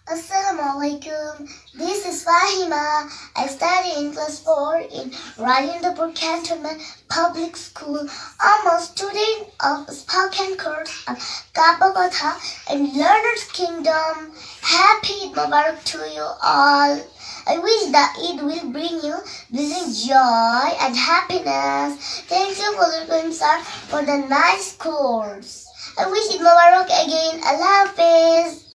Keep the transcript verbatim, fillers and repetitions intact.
Assalamualaikum. This is Fahima. I study in class four in Rajendrapur Cantonment Public School. I'm a student of spoken course of KabboKotha and Learner's Kingdom. Happy Eid Mubarak to you all. I wish that Eid will bring you blessing, joy and happiness. Thank you for the sir for the nice course. I wish Eid Mubarak again. Allah Hafiz.